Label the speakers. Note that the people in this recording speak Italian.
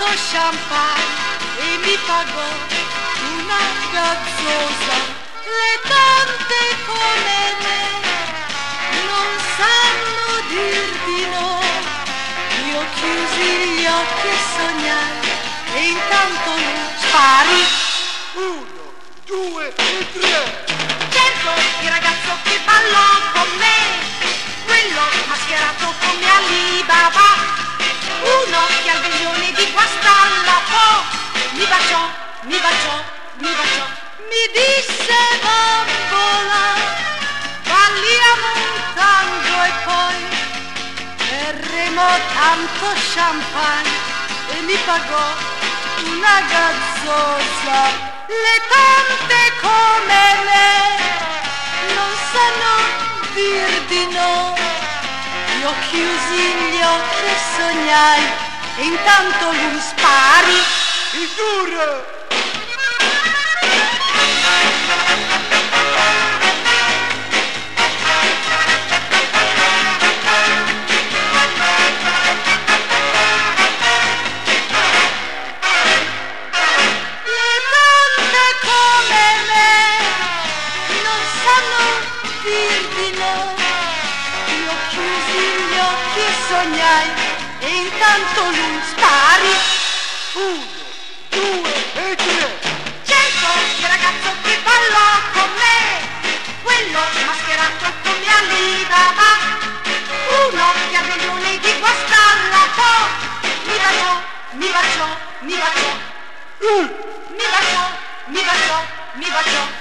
Speaker 1: champagne e mi pagò una gazzosa. Le tante come me non sanno dir di no. Io chiusi gli occhi e sognai e intanto lui spari.
Speaker 2: 1, 2 e 3.
Speaker 1: Certo, il ragazzo che ballò con me, quello mascherato come Alibaba, uno che al veglione di Guastalla mi baciò, mi baciò, mi baciò, mi disse bambola, balliamo un tango e poi berremo tanto champagne e mi pagò una gazzosa. Le tante come me non sanno dir di no. Io chiusi gli occhi e sognai e intanto lui spari.
Speaker 2: Il tour!
Speaker 1: Sognai e intanto lui spari.
Speaker 2: 1, 2 e 3.
Speaker 1: Certo, il ragazzo che ballò con me, quello mascherato come Alibaba, uno che a veglione di Guastalla mi baciò, mi baciò, mi baciò, mi baciò, mi baciò, mi baciò.